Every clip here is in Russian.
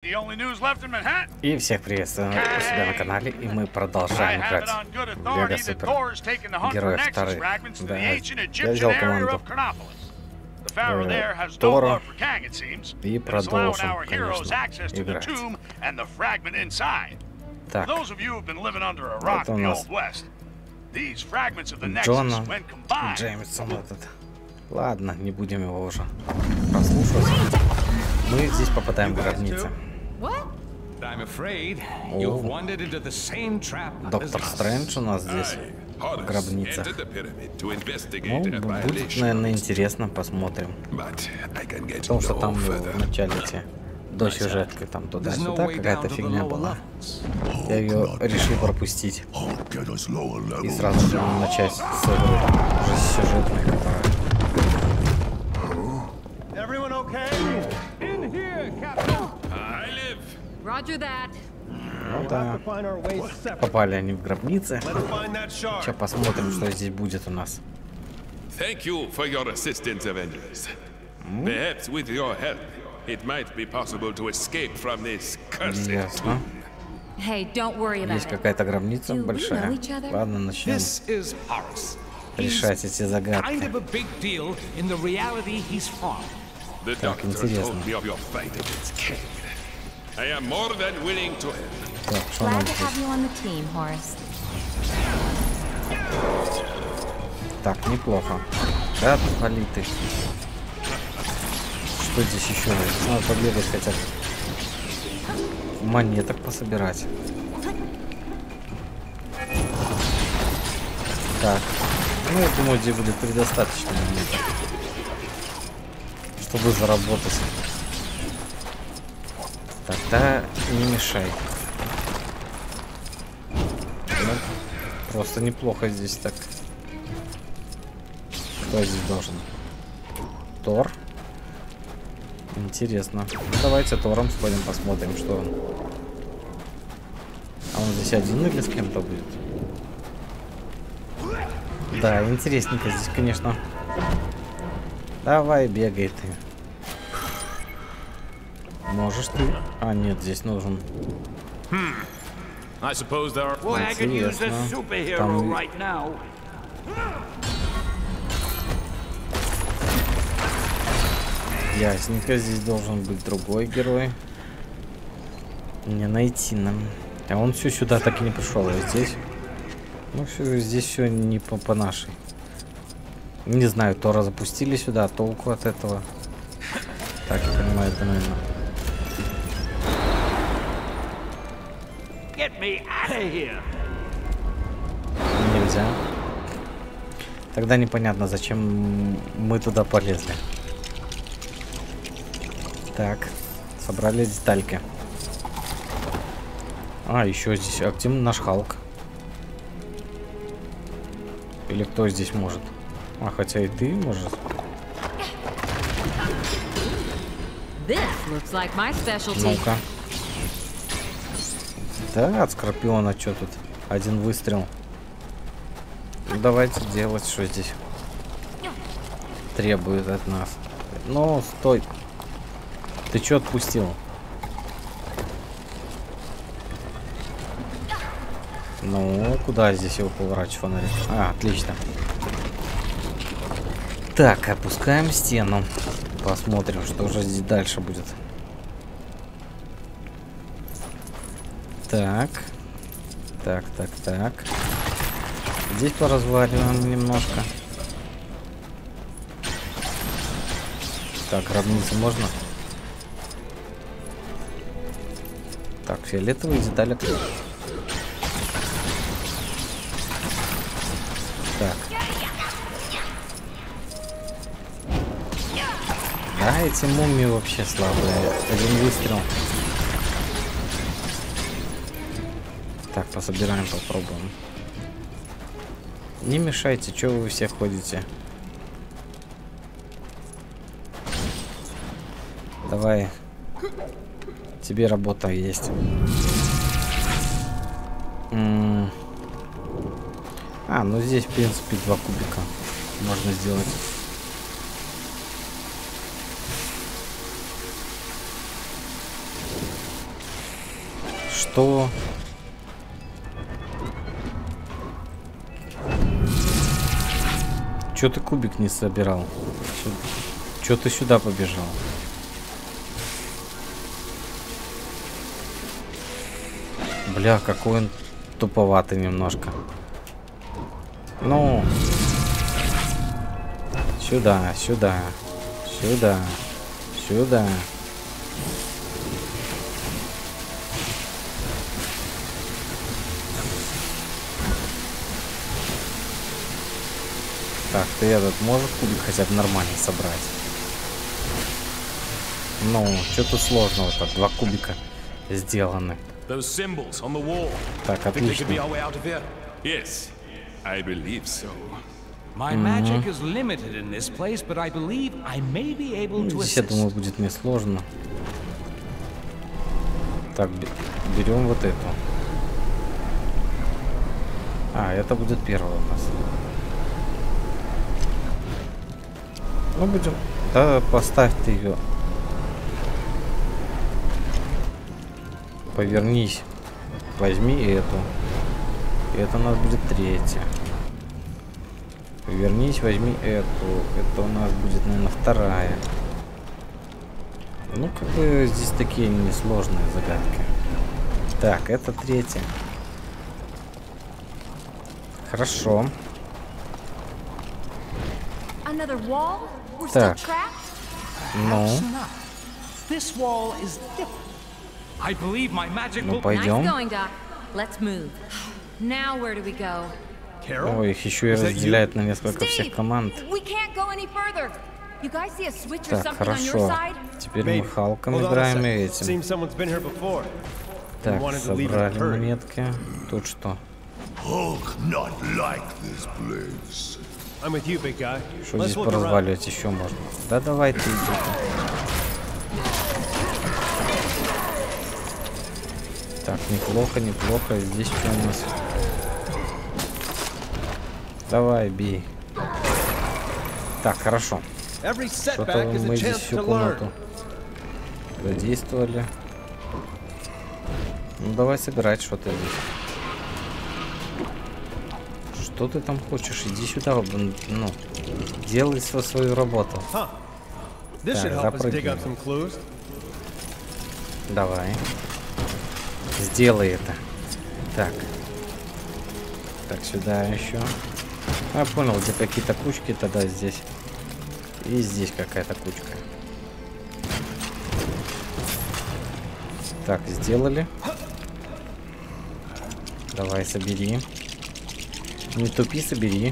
И всех приветствую у себя на канале, и мы продолжаем играть в Лего Супер Героев 2. Да, я взял команду Тора и продолжим, конечно, играть. Так, вот у нас Джона Джеймсон этот. Ладно, не будем его уже прослушивать. Мы здесь попадаем в гробницу. Доктор Стрэндж у нас здесь в гробницах. Ну, будет, наверное, интересно, посмотрим. Потому что там в начале до сюжетки там туда-сюда какая-то фигня была. Я ее решил пропустить. И сразу же начать с игры уже с сюжетной, которая... Ну да, попали они в гробницы. Сейчас посмотрим, что здесь будет у нас. Ясно. Есть какая-то гробница большая. Ладно, начнем решать эти загадки. Так, интересно. Так, что нам здесь? Так, неплохо. Да, отвали ты. Что здесь еще? Надо побегать хотя бы. Монеток пособирать. Так. Ну, я думаю, здесь будет предостаточно монеток, чтобы заработать. Тогда не мешай. Ну, просто неплохо здесь так. Кто здесь должен? Тор? Интересно. Ну, давайте Тором сходим, посмотрим, что он. А он здесь один или с кем-то будет? Да, интересненько здесь, конечно. Давай, бегай ты. Можешь ты? А, нет, здесь нужен. Интересно. Там... Ясненько, здесь должен быть другой герой. Не найти нам. А он все сюда так и не пришел, а здесь. Ну, здесь все не по нашей. Не знаю, Тора запустили сюда, а толку от этого. Так, я понимаю, это, наверное. Нельзя. Тогда непонятно, зачем мы туда полезли. Так, собрали детальки. А, еще здесь. А где наш Халк? Или кто здесь может? А, хотя и ты может. Ну-ка. Да, от Скорпиона что тут? Один выстрел. Ну, давайте делать, что здесь требует от нас. Ну, стой. Ты что отпустил? Ну, куда здесь его поворачивать фонарик? А, отлично. Так, опускаем стену. Посмотрим, что же здесь дальше будет. Так. Так. Здесь поразваливаем немножко. Так, гробницу можно? Так, фиолетовые детали. Так. Да, эти мумии вообще слабые. Один выстрел. Так, пособираем, попробуем. Не мешайте, что вы все ходите. Давай. Тебе работа есть. А, ну здесь, в принципе, 2 кубика можно сделать. Что? Чё ты кубик не собирал? Чё ты сюда побежал? Бля, какой он туповатый немножко. Ну, сюда, сюда, сюда, сюда. Так, ты этот можешь кубик хотя бы нормально собрать? Ну, что тут сложного-то? 2 кубика сделаны. Так, отлично. Здесь, я думаю, будет несложно. Так, берем вот эту. А, это будет первая у нас. Ну, будем... Да, поставь ты ее. Повернись. Возьми эту. И это у нас будет 3-я. Повернись, возьми эту. Это у нас будет, наверное, 2-я. Ну, как бы здесь такие несложные загадки. Так, это 3-я. Хорошо. Так. Ну. Ну, пойдем. Ой, их еще и разделяют на несколько всех команд. Так, хорошо. Теперь мы Халком играем и этим. Так, собрали монетки. Тут что? Что здесь поразваливать еще можно? Да давай ты иди. Так, неплохо, неплохо. Здесь что у нас? Давай, бей. Так, хорошо. Что-то мы здесь всю комнату задействовали. Ну давай собирать что-то здесь. Что ты там хочешь? Иди сюда, ну, делай свою работу. Так, запрыгивай. Давай. Сделай это. Так. Так, сюда еще. Я понял, где какие-то кучки тогда здесь. И здесь какая-то кучка. Так, сделали. Давай, собери. Не тупи, собери.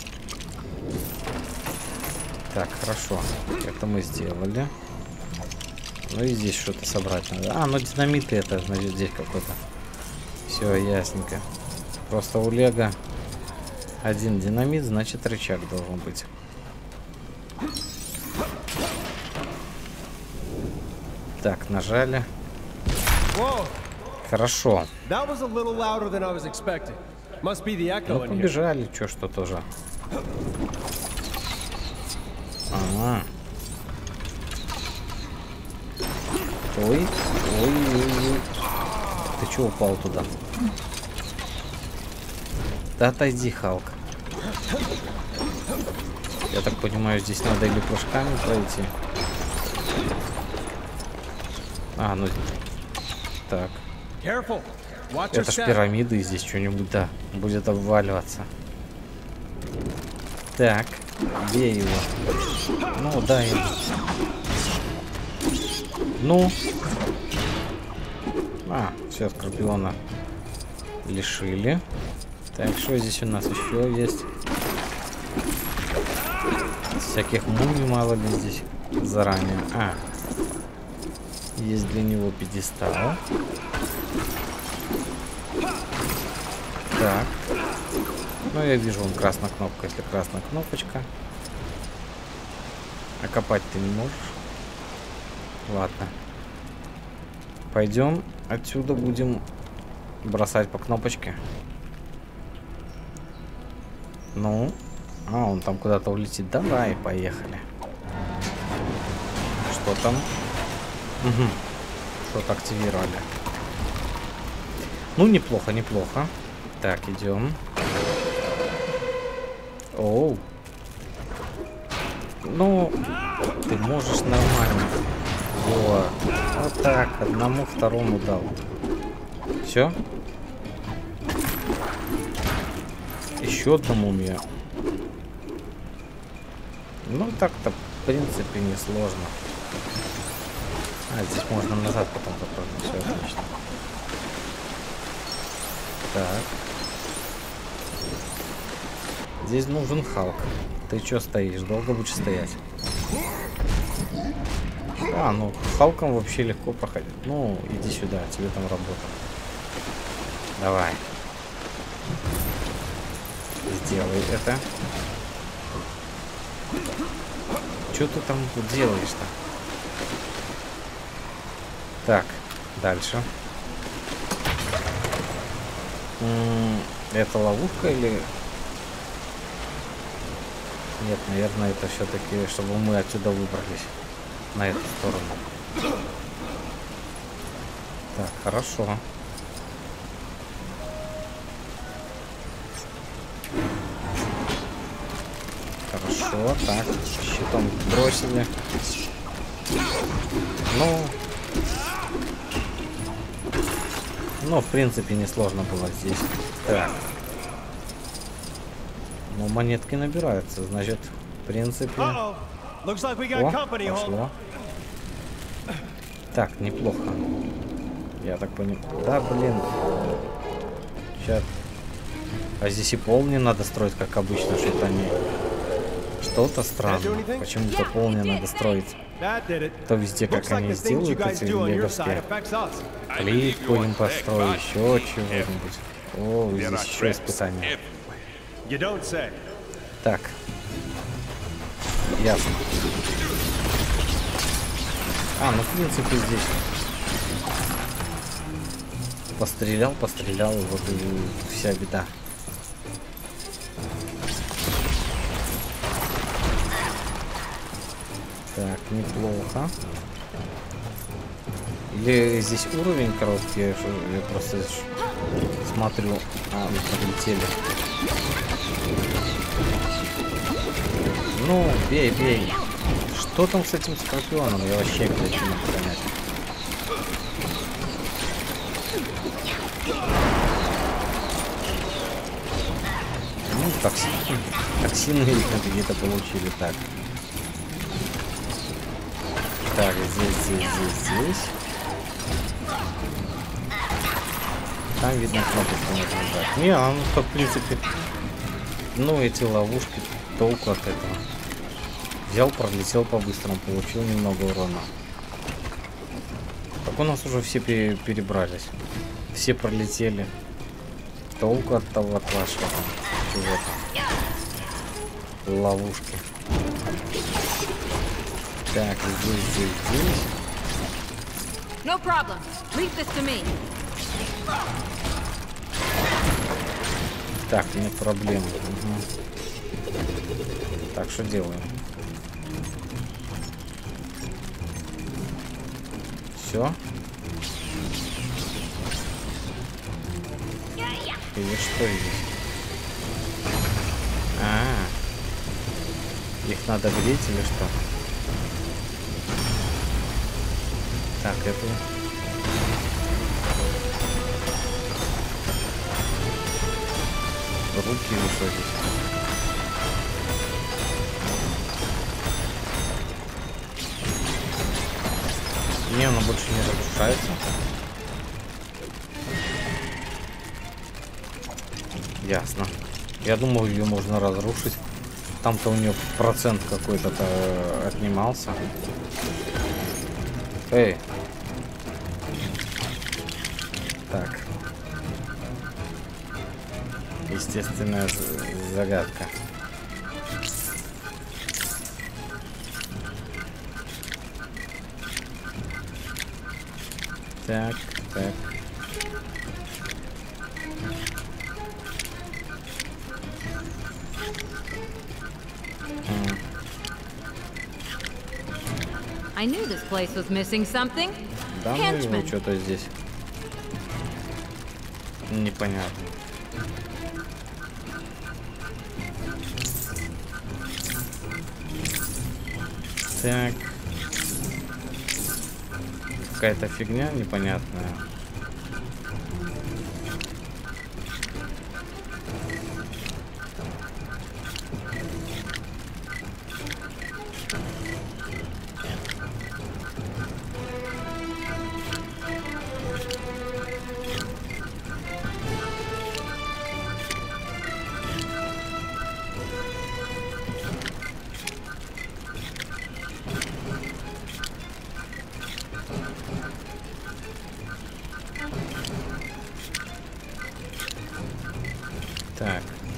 Так, хорошо. Это мы сделали. Ну и здесь что-то собрать надо. А, ну динамиты это, значит, здесь какой-то. Все, ясненько. Просто у Лего один динамит, значит, рычаг должен быть. Так, нажали. Хорошо. Ну, побежали, что тоже. Ага. Ой, ой, ой, ой. Ты чё упал туда? Да отойди, Халк. Я так понимаю, здесь надо или прыжками пройти. А, ну... Так. Это ж пирамиды, и здесь что-нибудь, да, будет обваливаться. Так, бей его. Ну, дай ему. Ну. А, все, Скорпиона лишили. Так, что здесь у нас еще есть? Всяких мумий мало ли здесь заранее. А, есть для него пьедестал. Так. Ну, я вижу, он красная кнопка, если красная кнопочка. А копать ты не можешь. Ладно. Пойдем отсюда, будем бросать по кнопочке. Ну. А, он там куда-то улетит. Давай, поехали. Что там? Угу. Что-то активировали. Ну, неплохо, неплохо. Так, идем. Оу. Ну, ты можешь нормально. Вот. Вот так. Одному, второму дал. Все? Еще одному мне. Ну, так-то, в принципе, не сложно. А, здесь можно назад потом попробовать. Все отлично. Так. Здесь нужен Халк. Ты чё стоишь? Долго будешь стоять? А, ну, Халком вообще легко проходить. Ну, иди сюда, тебе там работа. Давай. Сделай это. Чё ты там делаешь-то? Так, дальше. Это ловушка или... Нет, наверное, это все-таки, чтобы мы отсюда выбрались. На эту сторону. Так, хорошо. Хорошо, так, щитом бросили. Ну, в принципе, несложно было здесь. Так. Ну, монетки набираются, значит, в принципе... О, пошло. Так, неплохо. Я так понял. Да, блин. Сейчас. А здесь и пол не надо строить, как обычно, что-то не... Что-то странно. Почему-то пол не надо строить. То везде, как они сделают, эти леговские. Плитку им построить, еще чего-нибудь. О, здесь еще испытания. Так. Ясно. А, ну в принципе здесь пострелял, и вот и вся беда. Так, неплохо. Или здесь уровень короткий, я просто смотрю. А, мы полетели. Ну, бей, бей. Что там с этим скорпионом? Я вообще, блядь, не могу понять. Ну, токсины где-то получили. Так. Так, здесь. Там видно кнопочку можно нажать. Не, а ну, в принципе, ну, эти ловушки, толку от этого. Взял, пролетел по-быстрому, получил немного урона. Так у нас уже все перебрались. Все пролетели. Толку от того, от вашего чего-то. Ловушки. Так, здесь. No problem. Leave this to me. Так, нет проблем. Угу. Так, что делаем? Все? Или что здесь? Их надо греть или что? Так, это... Руки или что здесь? Не, она больше не разрушается. Ясно. Я думал, ее можно разрушить. Там-то у нее процент какой-то отнимался. Эй. Так. Естественная загадка. Так. I knew this place was missing something. Да, ну его что-то здесь. Непонятно. Так. Какая-то фигня непонятная. Так.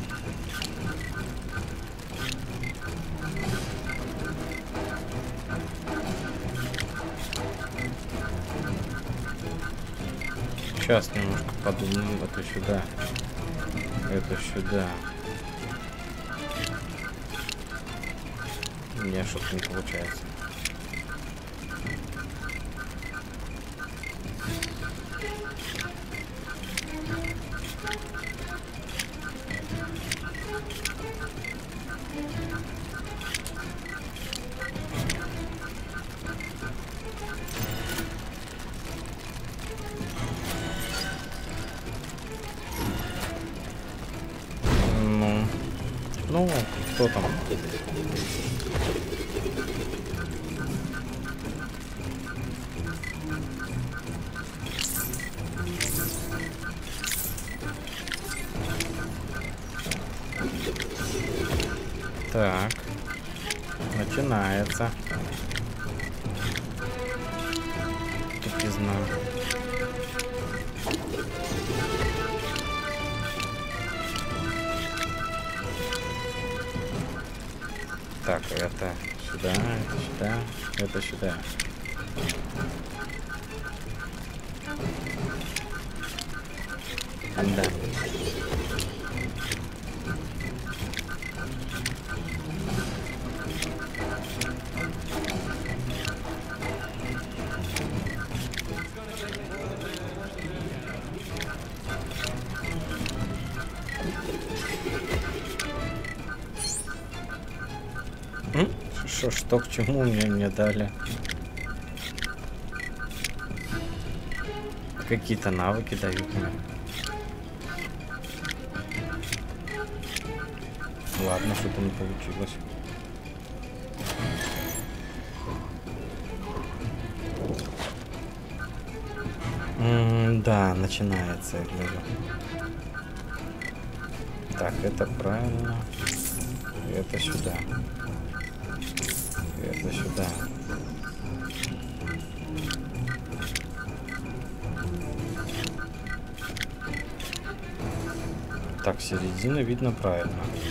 Сейчас немножко подумаем. Это сюда. Это сюда. Не, что-то не получается. Ну, кто там? Так, начинается. Тупизна. Так, это сюда, это сюда, это сюда. Да. Что к чему мне дали? Какие-то навыки дают мне. Ладно, что-то не получилось. Да, начинается, я гляжу. Так, это правильно. Это сюда. Это сюда. Так, середина видно правильно.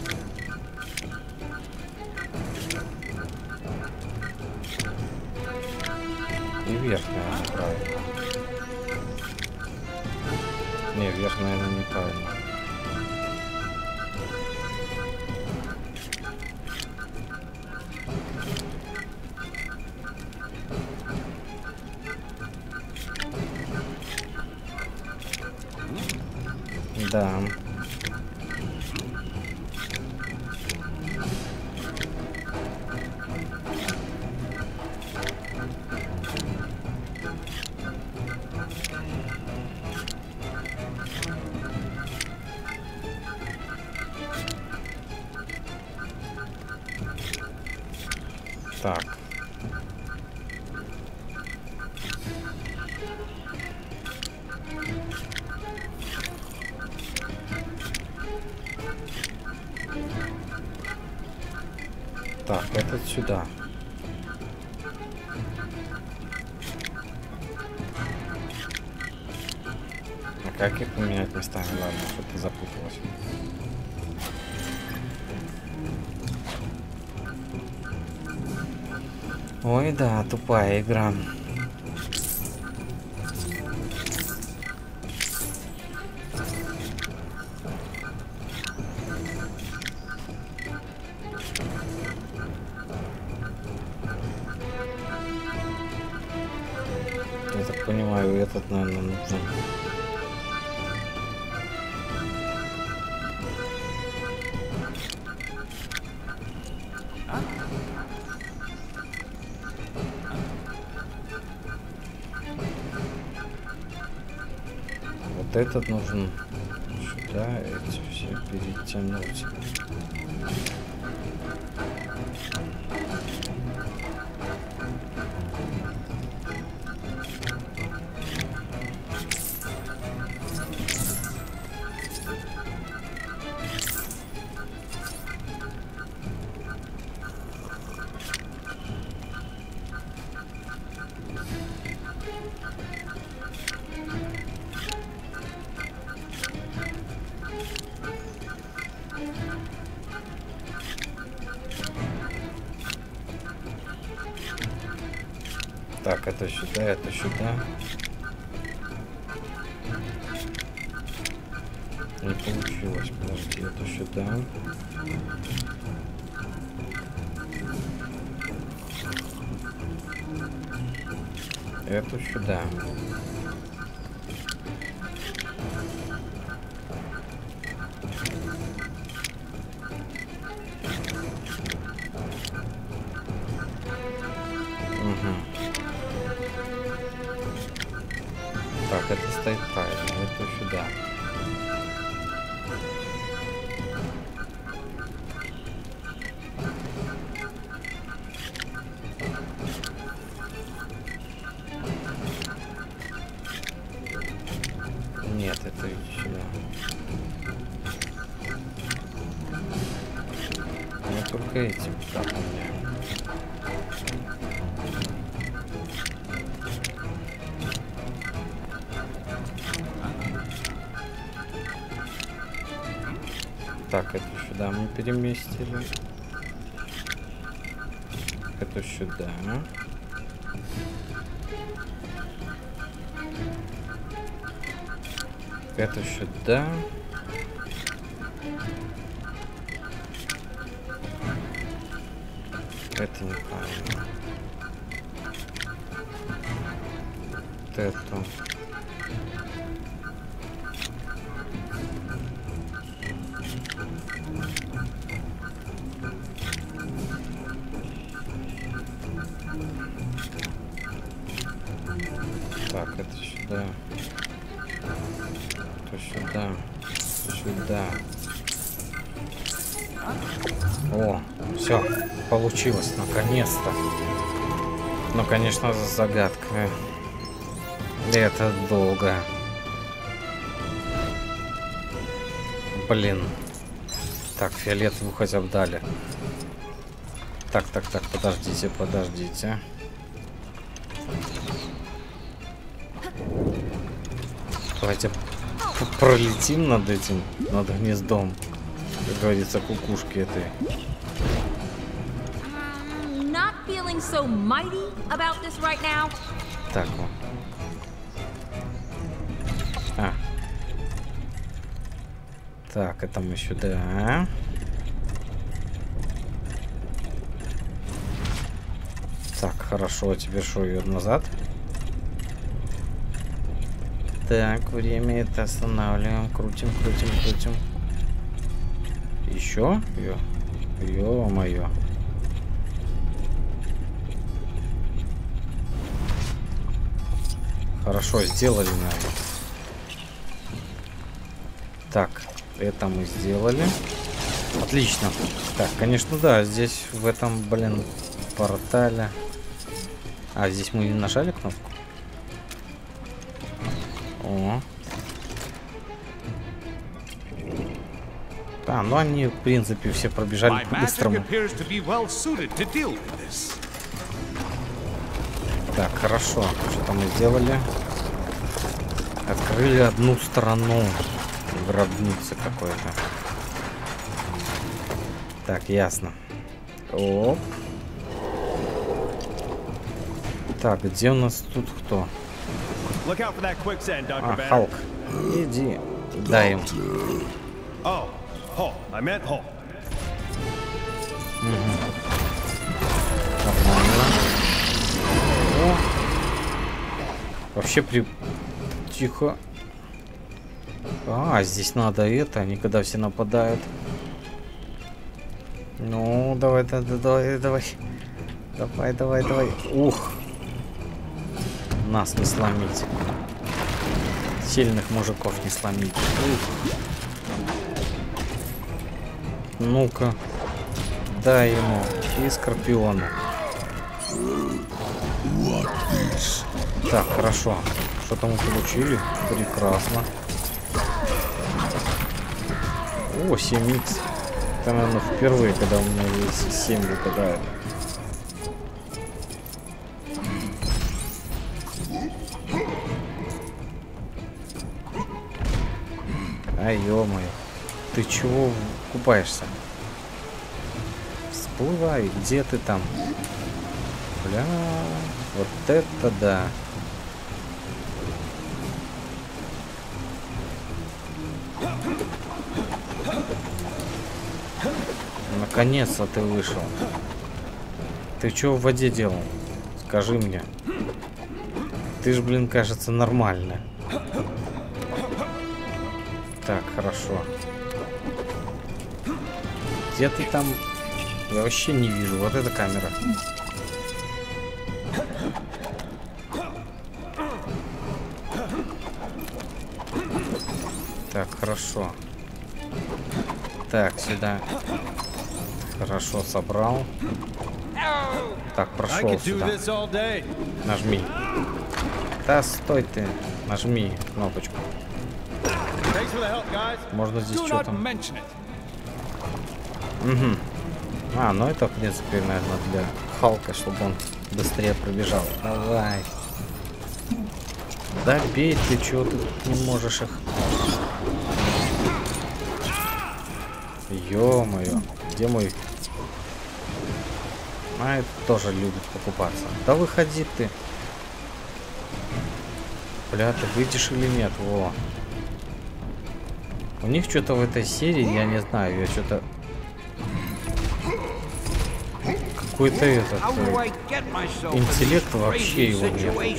И верх, наверное, правильно. Не, верх, наверное, неправильно. Да. Так. Так, этот сюда. А как их поменять местами? Ладно, что-то запуталось. Ой, да, тупая игра. Я так понимаю, этот, наверное, нужен. Вот этот нужен сюда, эти все перетянуть. Так, это сюда, это сюда. Не получилось, подожди, это сюда. Это сюда. Так, это стоит правильно, это сюда. Нет, это сюда. Я только этим так у меня. Так, это сюда мы переместили. Это сюда. Это сюда. Это неправильно. Вот это. Так, это сюда. Это сюда. Сюда. О, все, получилось, наконец-то. Ну, конечно, загадка. Это долго. Блин. Так, фиолетовую хотя бы дали. Так, подождите, подождите. Давайте пролетим над этим, над гнездом, как говорится, кукушки этой. Так вот. Так, это мы сюда. Так, хорошо, теперь что, ее назад? Так, время это останавливаем, крутим. Еще? Ё-моё. Хорошо, сделали, наверное. Так, это мы сделали. Отлично. Так, конечно, да, здесь в этом, блин, портале. А, здесь мы не нажали кнопку? О. А, ну они, в принципе, все пробежали по-быстрому. Так, хорошо. Что мы сделали? Открыли одну сторону гробницы какой-то. Так, ясно. Оп. Так, где у нас тут кто? А, Халк. Иди. Дай им. Нормально. О. Вообще тихо. А, здесь надо это, они когда все нападают. Ну, давай. Давай. Ух. Нас не сломить. сильных мужиков не сломить. Ну-ка, дай ему и скорпиону. Так, хорошо. Что-то мы получили. Прекрасно. О, 7х. Это, наверное, впервые, когда у меня есть 7 выпадает. Ай, ё-моё. Ты чего купаешься? Всплывай, где ты там? Бля, вот это да. Наконец-то ты вышел. Ты что в воде делал? Скажи мне. Ты ж, блин, кажется, нормально. Так, хорошо. Где ты там? Я вообще не вижу. Вот эта камера. Так, хорошо. Так, сюда. Хорошо, собрал. Так, прошел сюда. Нажми. Да, стой ты. Нажми кнопочку. Можно здесь что-то. Угу. А, ну это, в принципе, наверное, для Халка, чтобы он быстрее пробежал. Давай. Да бей, ты чего тут не можешь их? Ё-моё. Где мой? А, это тоже любит покупаться. Да выходи ты. Бля, ты выйдешь или нет? Во. У них что-то в этой серии, я не знаю, я что-то... Какой-то этот... интеллект вообще его нет.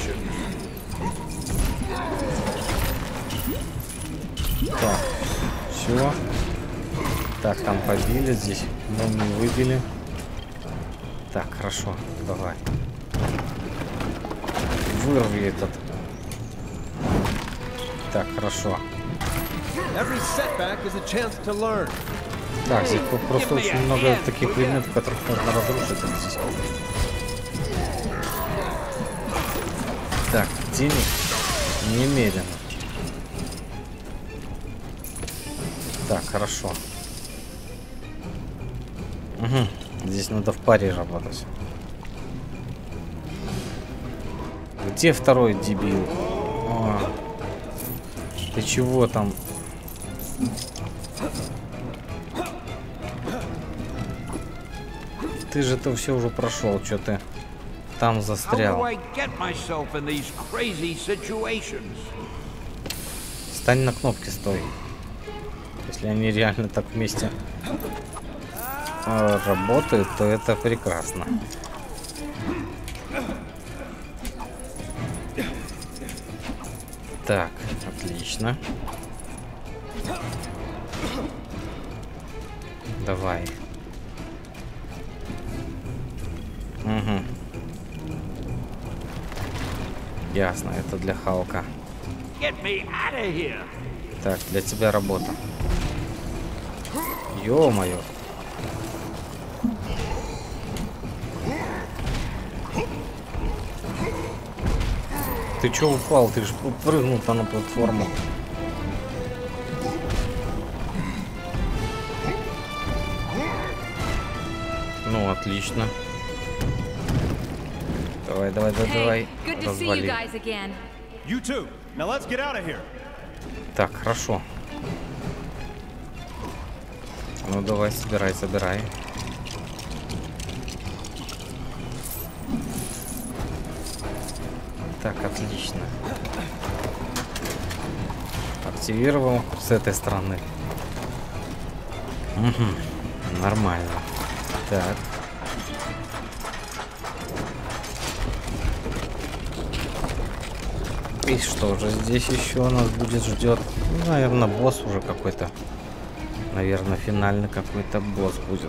Так, все. Так, там побили, здесь мумию выбили. Так, хорошо, давай. Вырви этот. Так, хорошо. Так, здесь просто очень много таких предметов, которых можно разрушить здесь. Так, денег немедленно. Так, хорошо. Угу. Здесь надо в паре работать. Где второй дебил? О, ты чего там? Ты же это все уже прошел, что ты там застрял. Стань на кнопке, стой. Если они реально так вместе работают, то это прекрасно. Так, отлично. Давай. Угу. Ясно, это для Халка. Так, для тебя работа. Ё-моё. Ты чё упал? Ты же прыгнул-то на платформу. Ну, отлично. Давай, давай, давай, развали. Так, хорошо. Ну, давай, собирай, собирай. Так, отлично. Активировал с этой стороны. Угу, нормально. Так. И что же здесь еще нас будет ждет? Ну, наверное, босс уже какой-то. Наверное, финальный какой-то босс будет.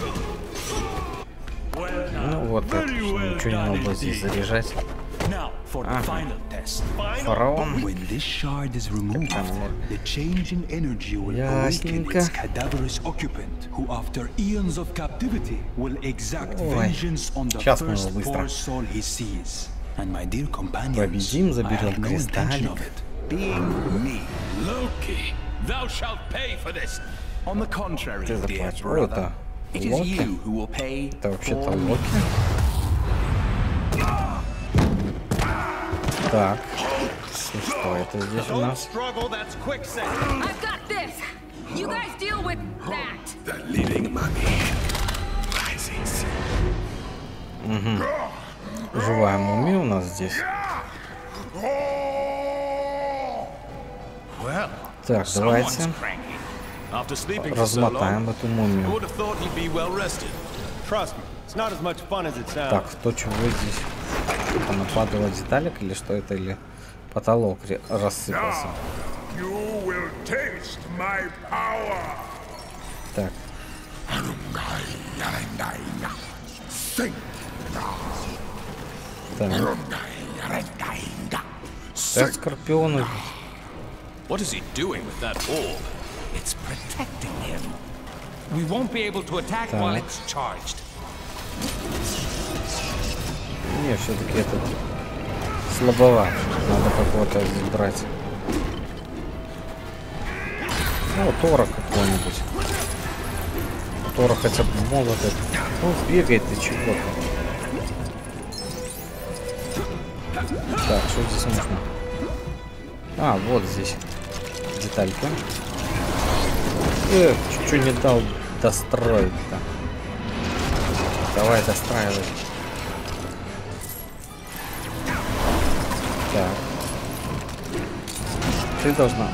Ну вот, это, ничего не надо здесь заряжать. for the final test. Фараон. When this shard is removed, the change in energy will awaken its cadaverous occupant, who after eons of captivity will exact vengeance on the first poor soul he sees. And my dear companions, I have no intention of it being me. Loki, thou shalt pay for this. On the contrary, dear brother, it is you who will pay for me. Так, и что это здесь у нас? I've got this. You guys deal with that. The living mummy rises. Живая мумия у нас здесь. Так, давайте размотаем эту мумию. Так, кто чего здесь? Что-то нападало деталек или что это? Или потолок рассыпался? Так. Так, скорпионы. What is he doing with that orb? It's protecting him. We won't be able to attack while it's charged. Не, все-таки это слабоват. Надо какого-то брать. Ну, Тора какого-нибудь. Тора хотя бы молот. Ну, бегает и чего-то. Так, что здесь нужно? А, вот здесь деталька. Чуть-чуть не дал достроить-то. Давай достраивай. Так. Ты должна...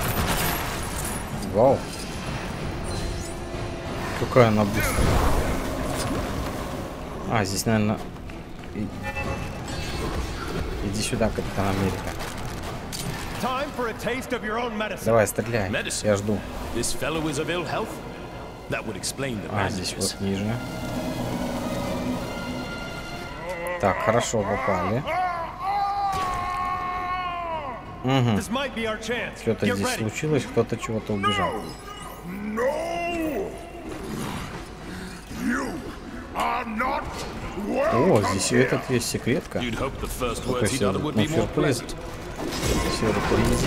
Вау. Какая она быстрая. А, здесь, наверное... Иди сюда, Капитан Америка. Давай, стреляй. Я жду. А, здесь вот ниже. Так, хорошо, попали. Угу. Что-то здесь случилось, кто-то чего-то убежал. О, здесь и этот есть секретка. Какой сюрприз. Сюрприз.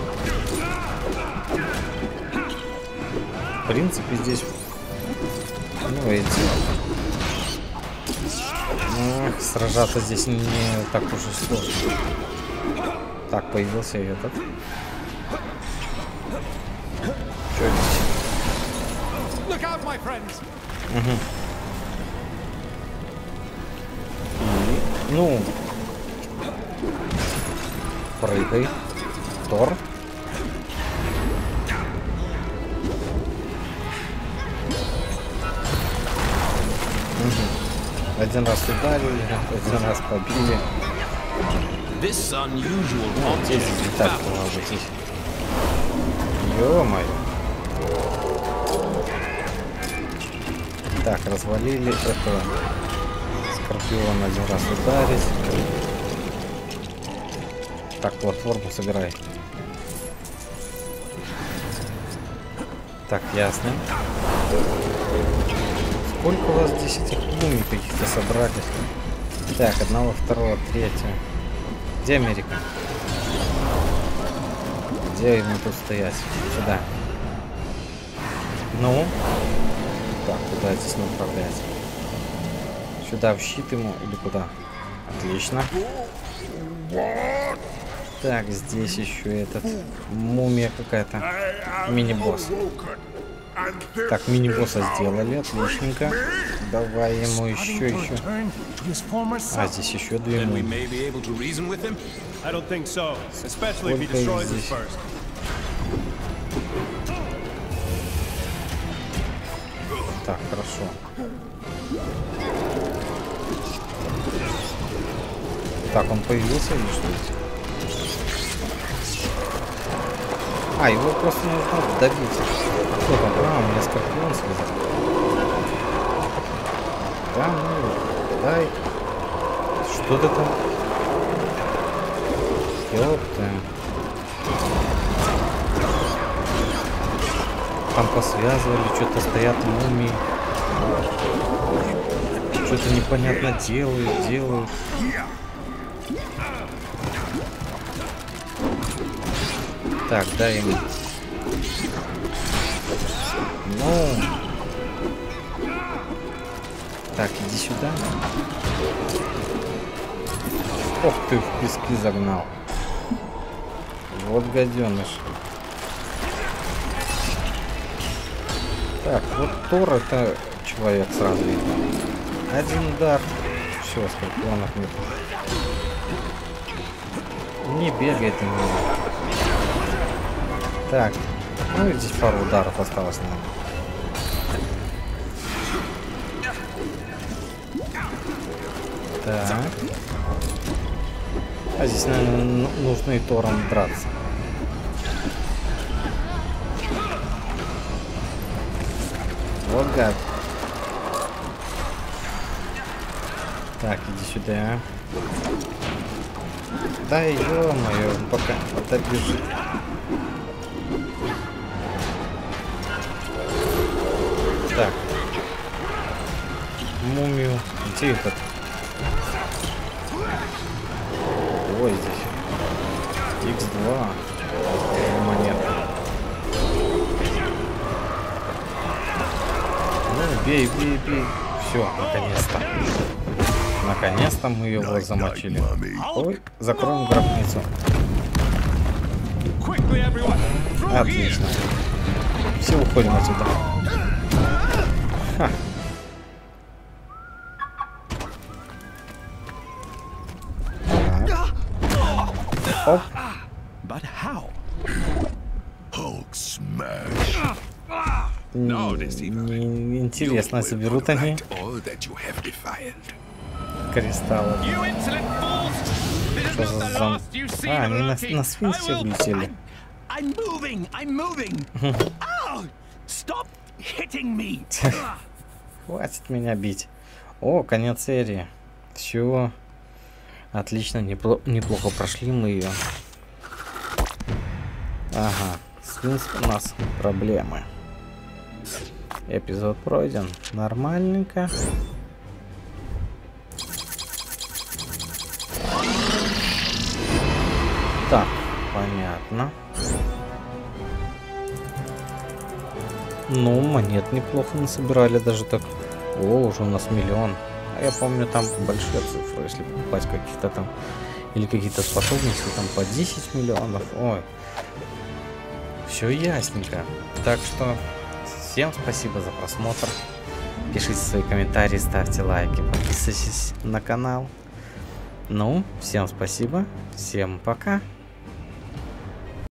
В принципе, здесь... Ну, эти... сражаться здесь не так уж и сложно. Так, появился и этот. Что здесь? Угу. И, ну... Прыгай. Тор. Угу. Один раз ударили, один раз побили. Вот здесь деталь должна быть. Ё-моё. Так, развалили этого скорпиона, один раз ударить. Так, платформу собирай. Так, ясно. Сколько у вас здесь этих мумий каких-то собрались? Так, одного, второго, третьего. Где Америка? Где ему тут стоять? Сюда. Ну? Так, куда здесь направлять? Сюда в щит ему или куда? Отлично. Так, здесь еще этот мумия какая-то. Мини-босс. Так, мини-босса сделали, отличненько. Давай ему еще. А, здесь еще две мумии. Сколько их здесь? Так, хорошо. Так, он появился или что? А, его просто нужно добить. Что там? А, у меня скорпион связан. Да, ну, дай. Что ты там? Ёпта. Там посвязывали, что-то стоят мумии. Что-то непонятно делают. Так, дай ему. Ну. Так, иди сюда. Ох ты, в пески загнал. Вот гаденыш. Так, вот Тор это человек сразу видно. Один удар. Все, скорпионов нет. Не бегает у меня. Так, ну и здесь пару ударов осталось, наверное. Так. А здесь, наверное, нужно и Тором драться. Вот гад. Так, иди сюда. Да, ё-моё, пока отобежит. Так. Мумию. Где этот? Ой, здесь. X2. Монета. Ну, бей. Все, наконец-то. Наконец-то мы его замочили. Ой, закроем гробницу. Отлично. Все, уходим отсюда. Ха. Оп. Интересно, соберут они кристаллы. Что за зом... А, они на сфинксе улетели. Хватит меня бить. О, конец серии. Все. Отлично, неплохо прошли мы ее. Ага, сфинкс у нас проблемы. Эпизод пройден. Нормальненько. Так, понятно. Ну, монет неплохо насобирали даже так. О, уже у нас 1 миллион. А я помню, там большие цифры, если покупать каких-то там... Или какие-то способности, там по 10 миллионов. Ой. Все ясненько. Так что... Всем спасибо за просмотр. Пишите свои комментарии, ставьте лайки, подписывайтесь на канал. Ну, всем спасибо. Всем пока.